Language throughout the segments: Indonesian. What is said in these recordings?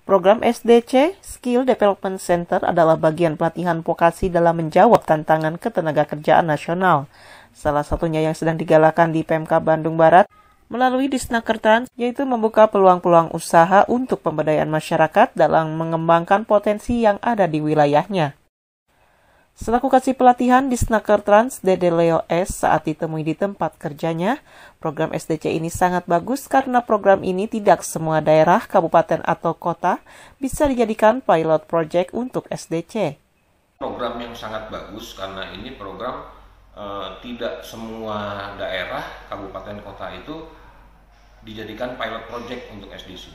Program SDC, Skill Development Center, adalah bagian pelatihan vokasi dalam menjawab tantangan ketenagakerjaan nasional. Salah satunya yang sedang digalakan di PMK Bandung Barat melalui Disnakertrans, yaitu membuka peluang-peluang usaha untuk pemberdayaan masyarakat dalam mengembangkan potensi yang ada di wilayahnya. Selaku kasih pelatihan Disnakertrans, Dede Leo S. saat ditemui di tempat kerjanya, program SDC ini sangat bagus karena program ini tidak semua daerah, kabupaten, atau kota bisa dijadikan pilot project untuk SDC. Program yang sangat bagus karena ini program tidak semua daerah, kabupaten, kota itu dijadikan pilot project untuk SDC.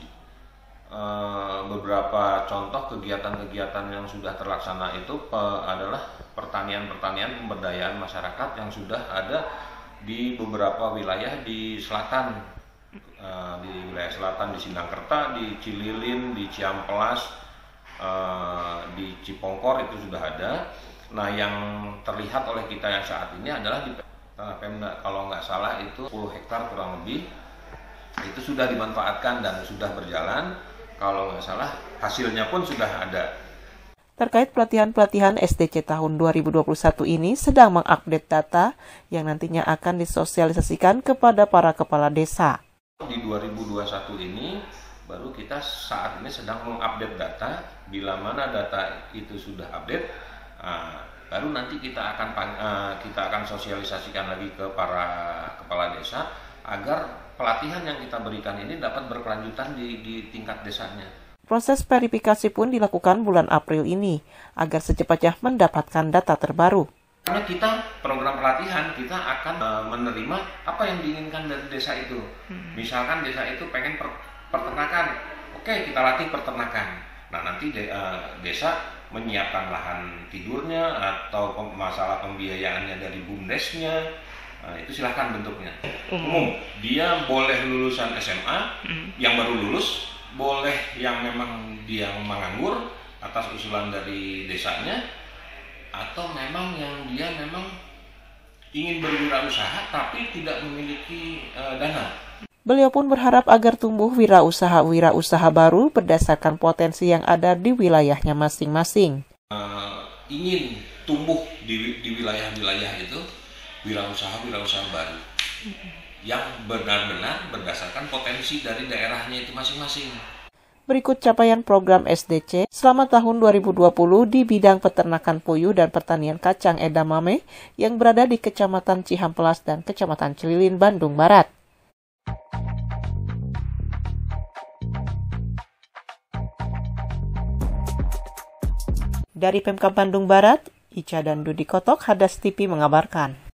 Beberapa contoh kegiatan-kegiatan yang sudah terlaksana itu adalah pertanian-pertanian pemberdayaan masyarakat yang sudah ada di beberapa wilayah di selatan, di wilayah selatan, di Sindangkerta, di Cililin, di Ciamplas, di Cipongkor itu sudah ada. Nah, yang terlihat oleh kita yang saat ini adalah di Pemda, kalau nggak salah itu 10 hektar kurang lebih, itu sudah dimanfaatkan dan sudah berjalan. Kalau nggak salah, hasilnya pun sudah ada. Terkait pelatihan-pelatihan SDC tahun 2021 ini sedang mengupdate data yang nantinya akan disosialisasikan kepada para kepala desa. Di 2021 ini, baru kita saat ini sedang mengupdate data. Bila mana data itu sudah update, baru nanti kita akan sosialisasikan lagi ke para kepala desa agar pelatihan yang kita berikan ini dapat berkelanjutan di tingkat desanya. Proses verifikasi pun dilakukan bulan April ini agar secepatnya mendapatkan data terbaru. Karena kita program pelatihan, kita akan menerima apa yang diinginkan dari desa itu. Misalkan desa itu pengen peternakan, oke, kita latih peternakan. Nah, nanti desa menyiapkan lahan tidurnya atau masalah pembiayaannya dari BUMDesnya. Nah, itu silahkan bentuknya. Umum, dia boleh lulusan SMA, yang baru lulus, boleh yang memang dia menganggur atas usulan dari desanya, atau memang yang dia memang ingin berwirausaha tapi tidak memiliki dana. Beliau pun berharap agar tumbuh wirausaha baru berdasarkan potensi yang ada di wilayahnya masing-masing. Ingin tumbuh di wilayah-wilayah itu wirausaha baru yang benar-benar berdasarkan potensi dari daerahnya itu masing-masing. Berikut capaian program SDC selama tahun 2020 di bidang peternakan puyuh dan pertanian kacang edamame yang berada di Kecamatan Cihampelas dan Kecamatan Cililin, Bandung Barat. Dari PMK Bandung Barat, Ica dan Dudi Kotok, Hadas TV mengabarkan.